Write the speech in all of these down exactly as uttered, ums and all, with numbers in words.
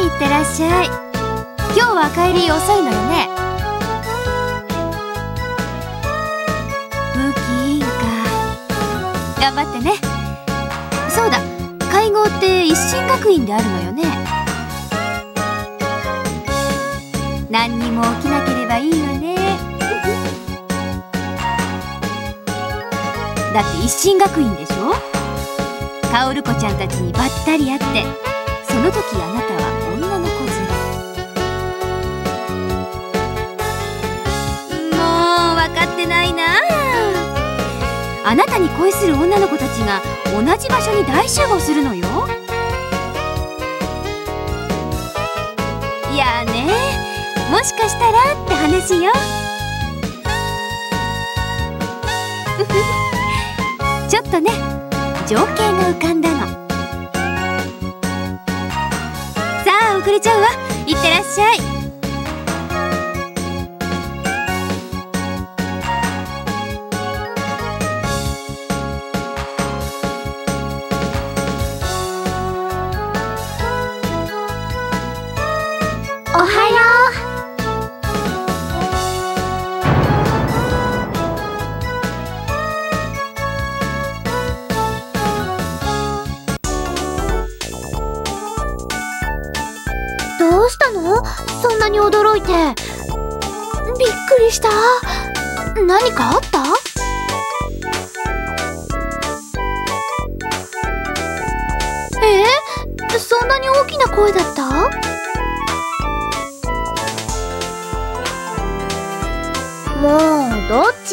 いってらっしゃい。今日は帰り遅いのよね。風紀委員か。頑張ってね。そうだ、会合って一進学院であるのよね。何にも起きなければいいわね。だって一進学院でしょ。カオル子ちゃんたちにばったり会って、その時あなたは女の子連れ。もう分かってないな。あなたに恋する女の子たちが同じ場所に大集合するのよ。いやね、もしかしたらって話よ。ちょっとね、情景が浮かんだの。さあ遅れちゃうわ。いってらっしゃい。 おはよう。どうしたの？そんなに驚いて。びっくりした。何かあった？え？そんなに大きな声だった？もうどっち？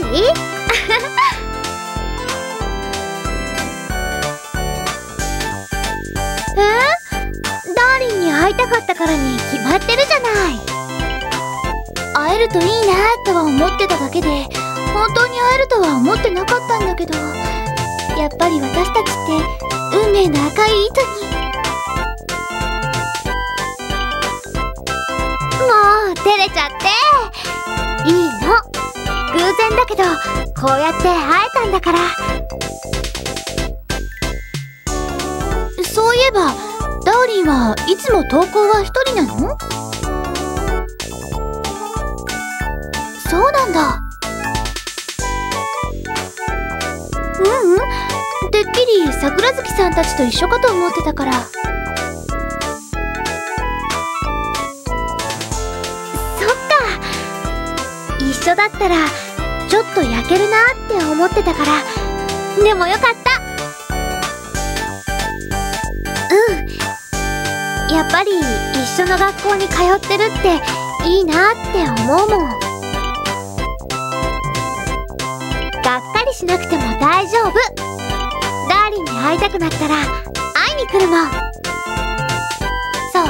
え？ダーリンに会いたかったからに決まってるじゃない。会えるといいなとは思ってただけで、本当に会えるとは思ってなかったんだけど、やっぱり私たちって運命の赤い糸に。もう照れちゃって。いいの。偶然だけどこうやって会えたんだから。そういえばダーリンはいつも登校は一人なの？そうなんだ。ううん、てっきり桜月さんたちと一緒かと思ってたから。そっか、一緒だったらちょっと焼けるなって思ってたから。でもよかった。うん、やっぱり一緒の学校に通ってるっていいなって思うもん。がっかりしなくても大丈夫。ダーリンに会いたくなったら会いに来るもん。そうそう、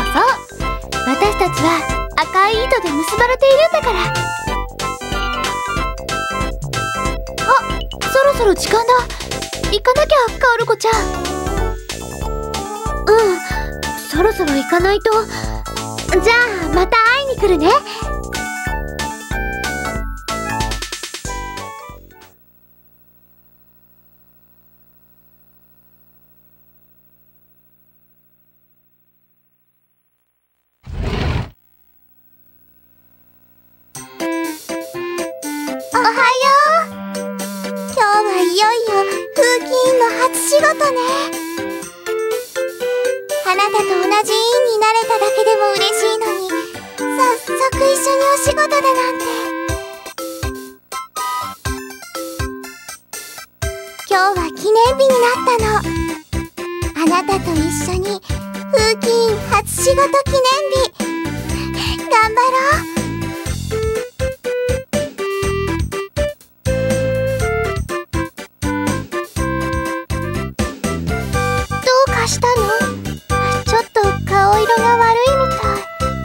私たちは赤い糸で結ばれているんだから。あ、そろそろ時間だ。行かなきゃ、カオル子ちゃん。うん、そろそろ行かないと。じゃあまた会いに来るね。おはよう。今日はいよいよ風紀委員の初仕事ね。あなたと同じ委員になれただけでも嬉しいのに、早速一緒にお仕事だなんて。今日は記念日になったの。あなたと一緒に風紀委員初仕事記念日。頑張ろう。したの？ちょっと顔色が悪いみたい。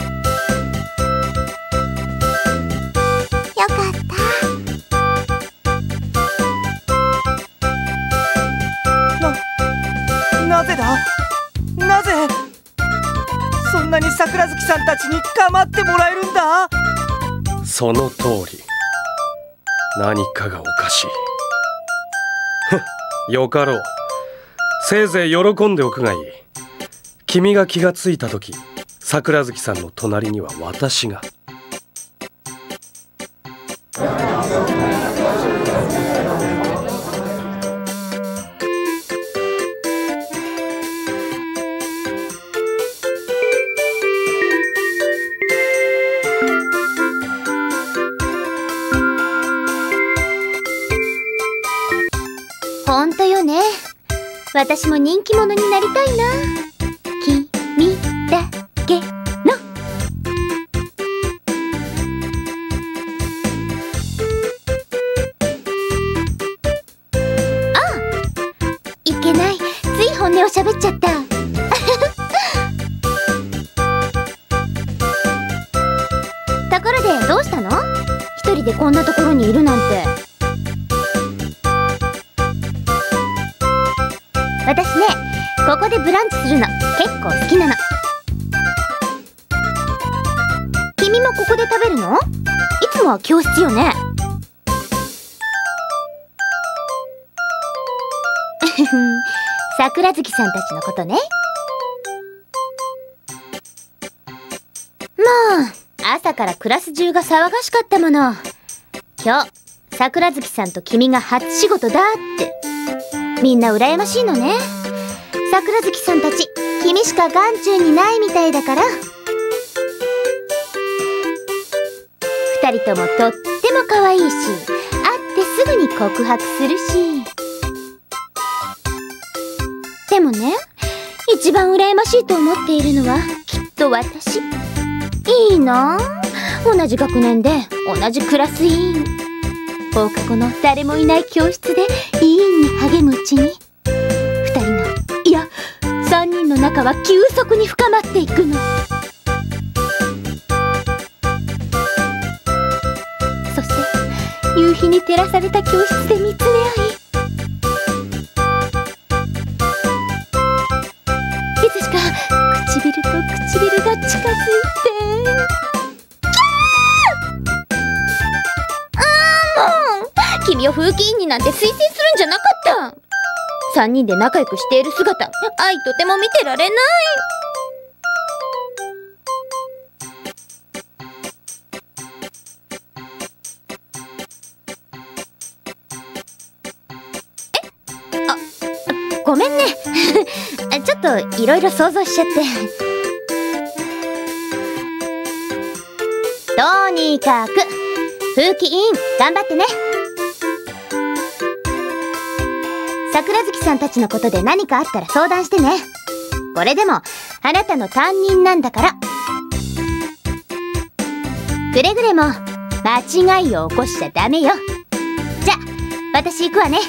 よかった。 な、なぜだ？なぜそんなに桜月さんたちに構ってもらえるんだ？ その通り。何かがおかしい。ふっ、よかろう。せいぜい喜んでおくがいい。君が気がついた時、 桜月さんの隣には私が。 ほんとよね。私も人気者になりたいな。君だけの。あ、いけない。つい本音を喋っちゃった。ところでどうしたの？一人でこんなところにいるなんて。私ね、ここでブランチするの結構好きなの。君もここで食べるの？いつもは教室よね。桜月さんたちのことね。まあ朝からクラス中が騒がしかったもの。今日桜月さんと君が初仕事だって。みんな羨ましいのね。桜月さんたち、君しか眼中にないみたいだから。二人ともとっても可愛いし、会ってすぐに告白するし。でもね、一番羨ましいと思っているのはきっと私。いいなぁ、同じ学年で同じクラス委員。放課後の誰もいない教室で委員に励むうちに、二人の、いや三人の仲は急速に深まっていくの。そして夕日に照らされた教室で見つめ合い、いつしか唇と唇が近づいて、君を風紀委員になんて推薦するんじゃなかった。三人で仲良くしている姿、愛とても見てられない。え？あ、ごめんね。ちょっといろいろ想像しちゃって。とにかく風紀委員頑張ってね。桜月さんたちのことで何かあったら相談してね。これでもあなたの担任なんだから。くれぐれも間違いを起こしちゃダメよ。じゃあ私行くわね。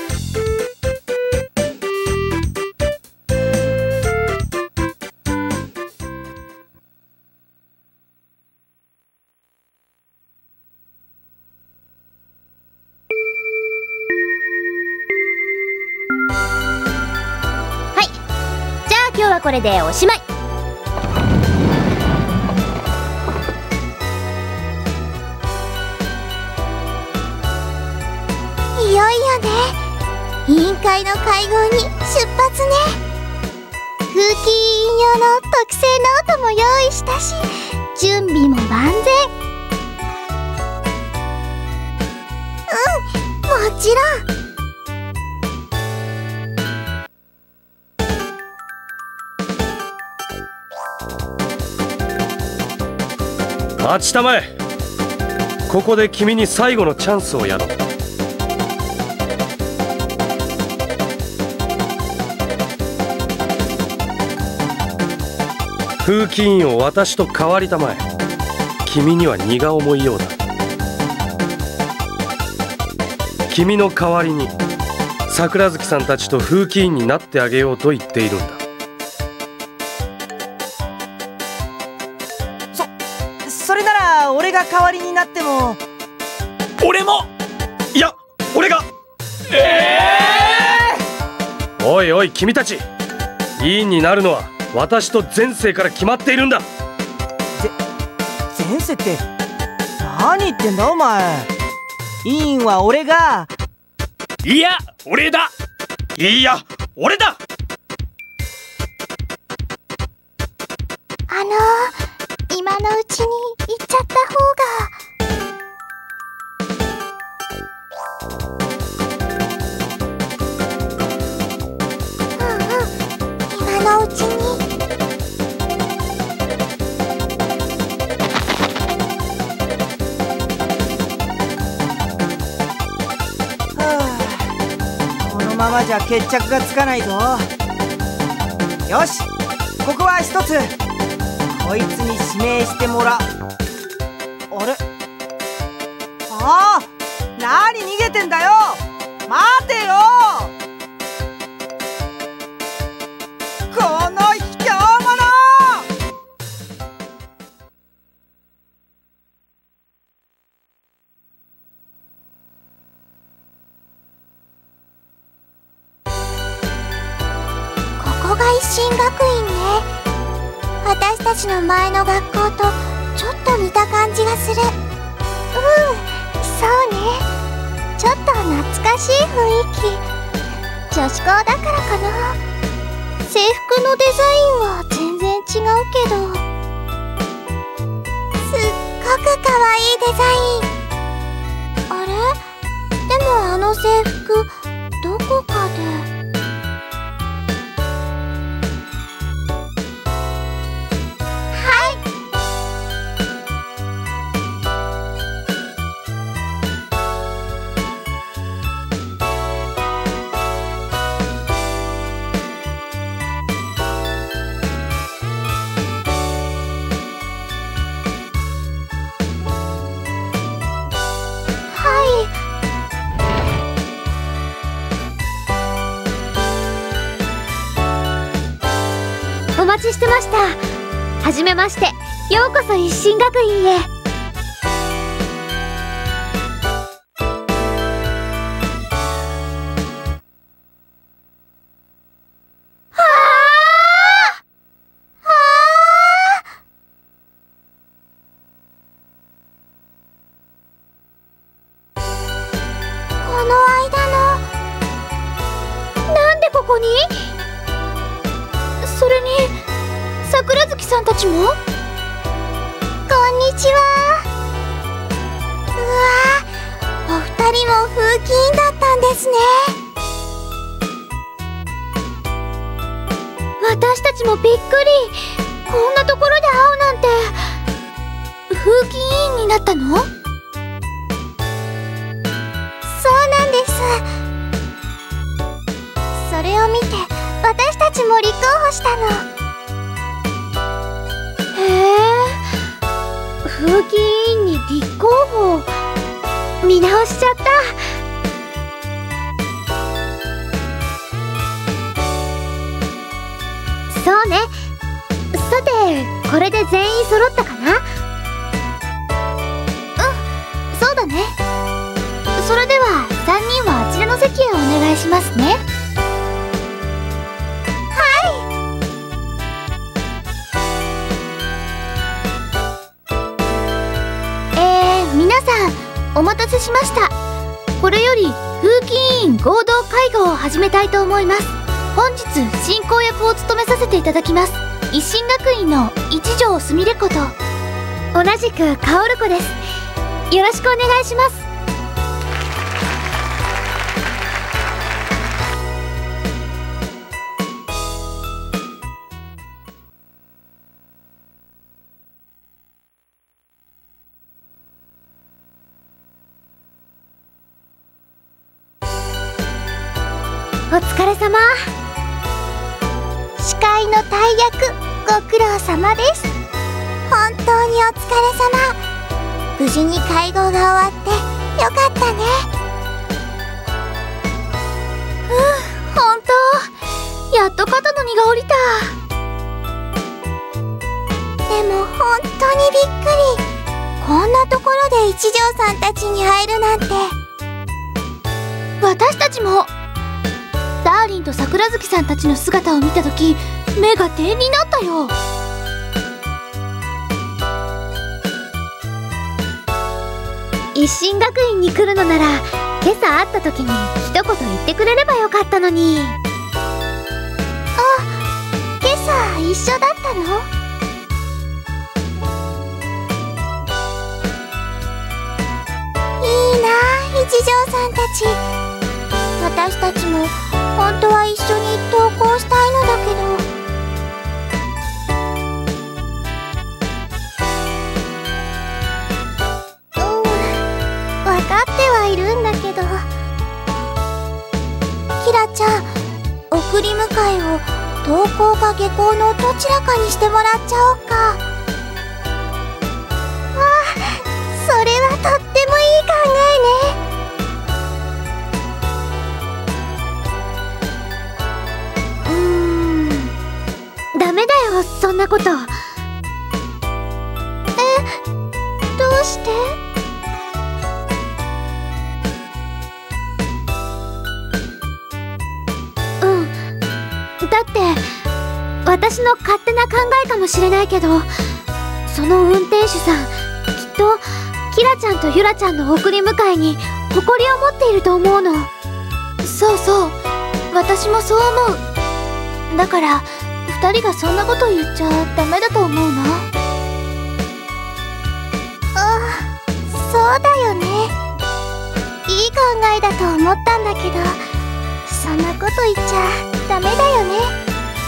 今日はこれでおしまい。いよいよね。委員会の会合に出発ね。風紀委員用の特製ノートも用意したし、準備も万全。うん、もちろん。 待ちたまえ。ここで君に最後のチャンスをやろう。風紀委員を私と代わりたまえ。君には荷が重いようだ。君の代わりに桜月さんたちと風紀委員になってあげようと言っているんだ。 それなら俺が代わりになっても。 俺も。いや俺が。ええー、おいおい君たち、委員になるのは私と前世から決まっているんだ。ぜ前世って何言ってんだお前。委員は俺が。 いや俺だ。いや俺だ。 あのーうちに行っちゃった方が。うんうん、今のうちに。 このままじゃ決着がつかないぞ。よし、ここは一つこいつに指名してもらう。あれ、ああ、何逃げてんだよ。待てよ、この卑怯者。 ここが一心学院ね。私たちの前の学校とちょっと似た感じがする。うん、そうね。ちょっと懐かしい雰囲気。女子校だからかな。制服のデザインは全然違うけど、すっごくかわいいデザイン。あれ？でもあの制服どこかで。 お待ちしてました。はじめまして。ようこそ一心学院へ。 この間の。なんでここに？それに桜月さんたちも。こんにちは。うわ、お二人も風紀委員だったんですね。 私たちもびっくり。こんなところで会うなんて。風紀委員になったの？ そうなんです。それを見て私たちも立候補したの。 へえ、風紀委員に立候補。見直しちゃった。そうね。さて、これで全員揃ったかな？ うん、そうだね。 それではさんにんはあちらの席へお願いしますね。 お待たせしました。 これより風紀委員合同会合を始めたいと思います。本日進行役を務めさせていただきます一心学院の一条すみれ子と同じくかおる子です。よろしくお願いします。お疲れ様。 司会の大役ご苦労様です。本当にお疲れ様。無事に会合が終わってよかったね。 うん、本当やっと肩の荷が下りた。 でも本当にびっくり。こんなところで一条さんたちに会えるなんて。 私たちも。ダーリンと桜月さんたちの姿を見たとき、目が点になったよ。一心学院に来るのなら、今朝会ったときに一言言ってくれればよかったのに。 あ、今朝一緒だったの？ 一条さんたち、私たちも本当は一緒に登校したいのだけど。うん、分かってはいるんだけど。キラちゃん、送り迎えを登校か下校のどちらかにしてもらっちゃおうか。わあ、それはとってもいい考えね。うーん、ダメだよ、そんなこと。え、どうして？うん、だって私の勝手な考えかもしれないけど、その運転手さん、きっとキラちゃんとユラちゃんの送り迎えに誇りを持っていると思うの。 そうそう、私もそう思う。だから二人がそんなこと言っちゃダメだと思うな。 ああ、そうだよね。いい考えだと思ったんだけど、そんなこと言っちゃダメだよね。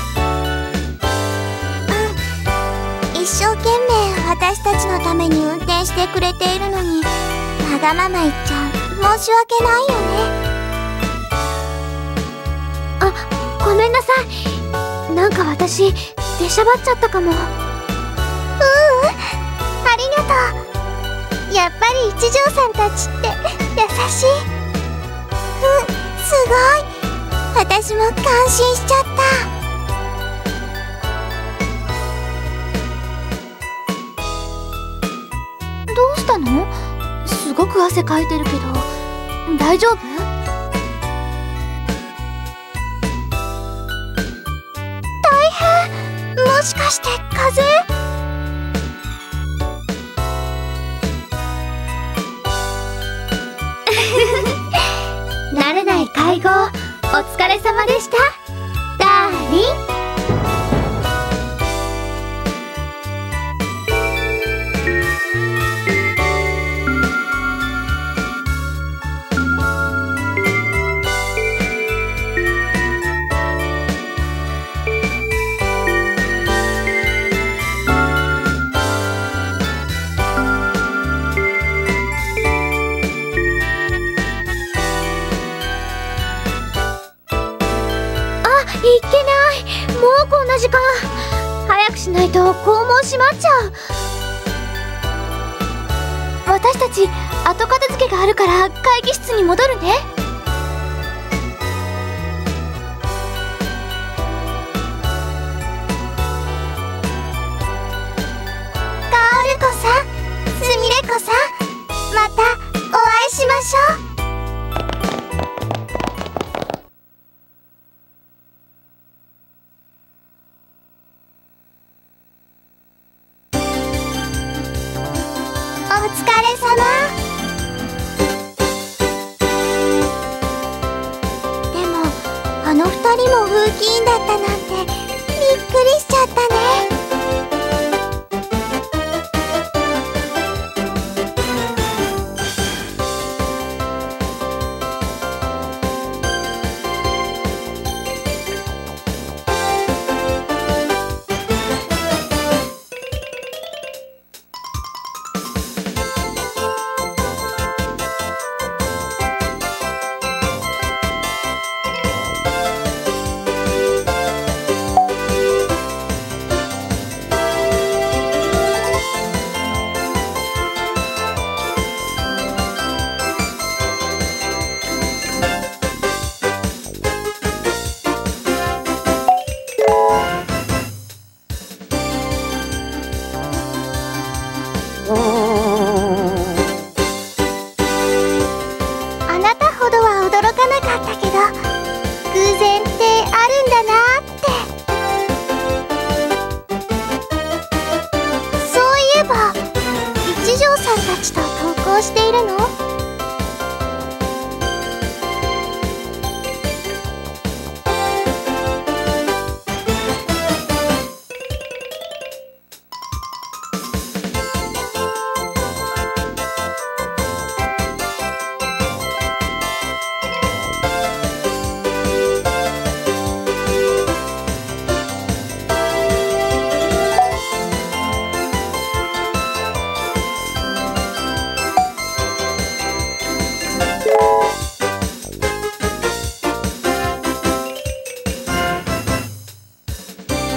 一生懸命私たちのために運転してくれているのに、わがまま言っちゃ申し訳ないよね。 あ、ごめんなさい。なんか私出しゃばっちゃったかも。ううん、 ありがとう。やっぱり一条さんたちって優しい。うん、すごい。私も感心しちゃった。 どうしたの？すごく汗かいてるけど大丈夫？ 大変！もしかして風邪？ 慣れない会合、お疲れ様でした、ダーリン。いけない、もうこんな時間。早くしないと校門閉まっちゃう。私たち後片付けがあるから会議室に戻るね。 カオルコさん、すみれコさん、またお会いしましょう。お疲れ様。でもあの二人も風紀委員だったなんてびっくりしちゃったね。あなたほどは驚かなかったけど、偶然ってあるんだなって。そういえば一条さんたちと登校しているの？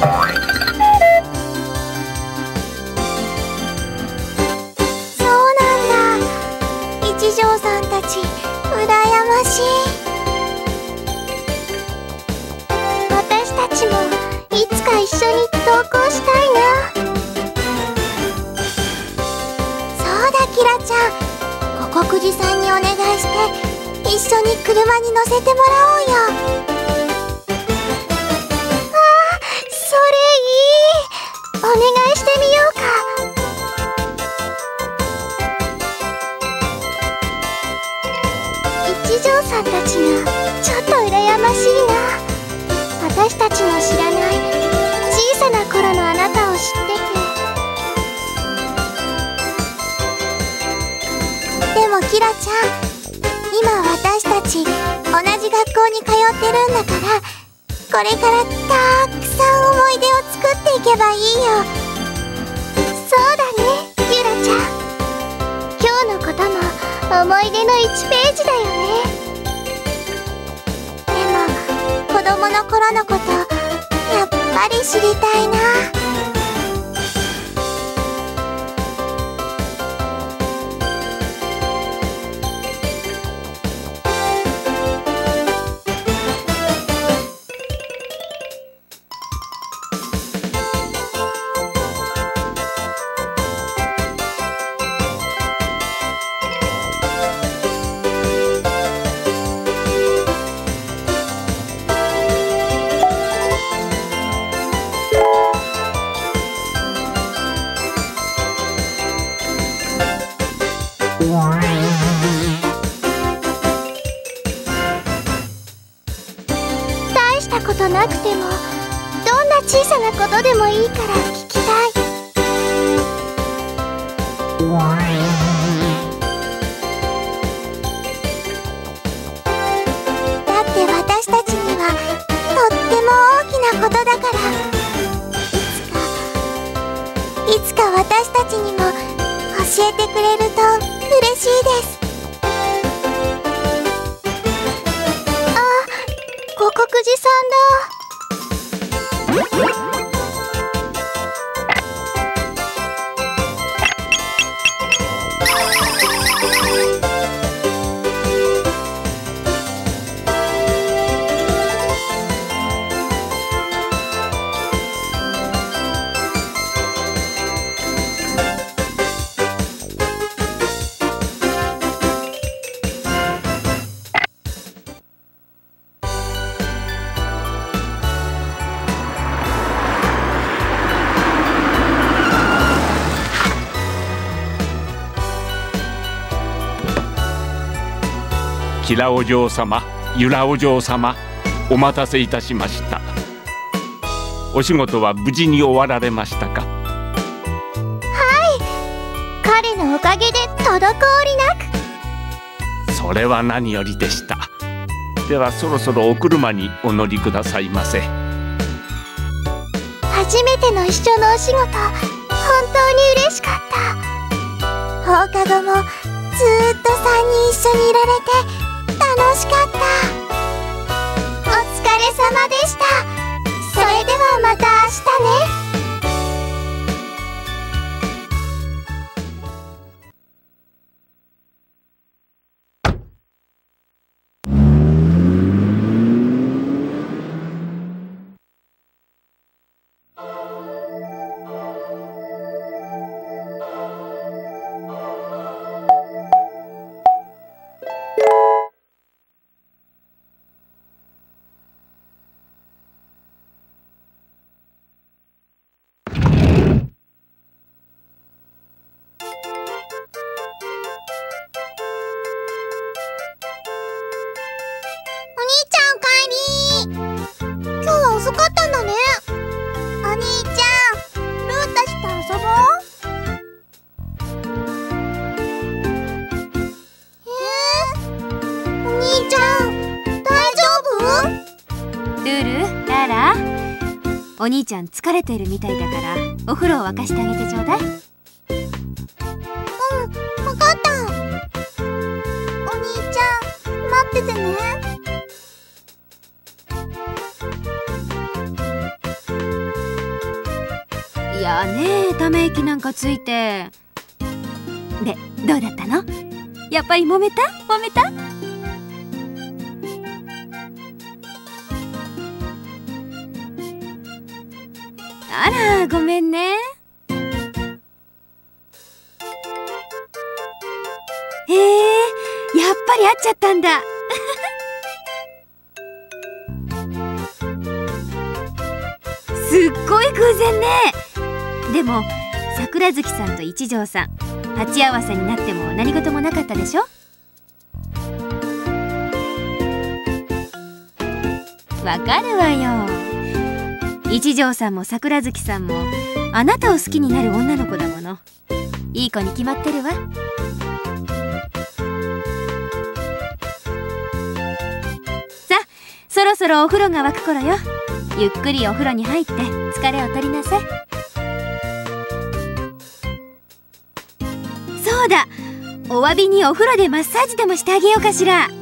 そうなんだ。一条さんたち羨ましい。私たちもいつか一緒に登校したいな。そうだ、キラちゃん、五穀寺さんにお願いして一緒に車に乗せてもらおうよ。ああ、それいい。お願いしてみようか。一条さんたちがちょっと羨ましいな。私たちの知らない小さな頃のあなたを知ってて。でもキラちゃん、今私たち同じ学校に通ってるんだから、これからたくさん思い出を作っていけばいいよ。そうだね、キラちゃん。今日のことも思い出のいちページだよね。でも子供の頃のことやっぱり知りたいな。大したことなくても、どんな小さなことでもいいから聞きたい。だって私たちにはとっても大きなことだから、いつかいつか私たちにも教えてくれると嬉しいです。あ、五穀寺さんだ。 キラお嬢様、ユラお嬢様、お待たせいたしました。お仕事は無事に終わられましたか？ はい、彼のおかげで滞りなく。 それは何よりでした。ではそろそろお車にお乗りくださいませ。 初めての一緒のお仕事、本当に嬉しかった。放課後もずーっとさんにん一緒にいられて楽しかった。お疲れ様でした。それではまた明日ね。遅かったんだね。お兄ちゃん、ルーたちと遊ぼう。えー、お兄ちゃん、大丈夫？ ルール、ララ、お兄ちゃん疲れてるみたいだからお風呂を沸かしてあげてちょうだい。うん、 分かった。お兄ちゃん、待っててね。 いやねえ、ため息なんかついて。で、どうだったの？やっぱり揉めた？揉めた？あら、ごめんね。へえ、やっぱり会っちゃったんだ。すっごい偶然ね。でも桜月さんと一条さん、鉢合わせになっても何事もなかったでしょ。わかるわよ。一条さんも桜月さんもあなたを好きになる女の子だもの。いい子に決まってるわ。さあ、そろそろお風呂が沸く頃よ。ゆっくりお風呂に入って疲れを取りなさい。そうだ、お詫びにお風呂でマッサージでもしてあげようかしら。